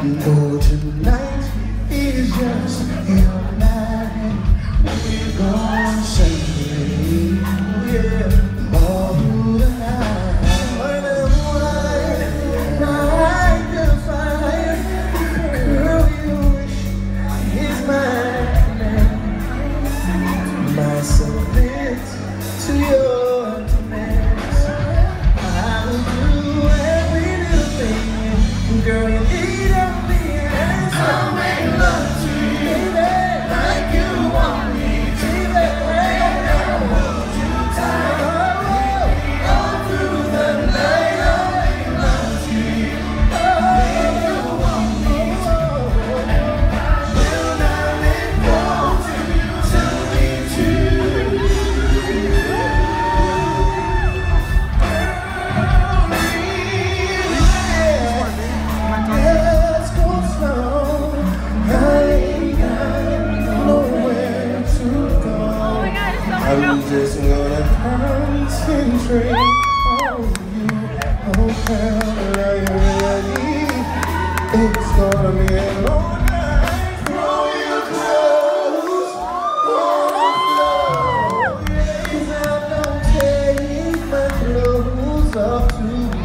Oh, tonight is just your night. We're gonna celebrate, yeah, all through the night. Light the fire, girl, you wish is mine. My submit to your demands. I will do every little thing, girl, you need of me. I'll make love to you, baby, like you want me to, baby. I'll hold you tight, all through the night. I'll make love to you, like you want me to. Will not let go till you tell me to. Let's go slow. I ain't got nowhere to go. I'm just gonna concentrate on you. Oh, girl, are you ready? It's gonna be a long night. Throw your clothes on the floor. 'Cause I don't take my clothes off to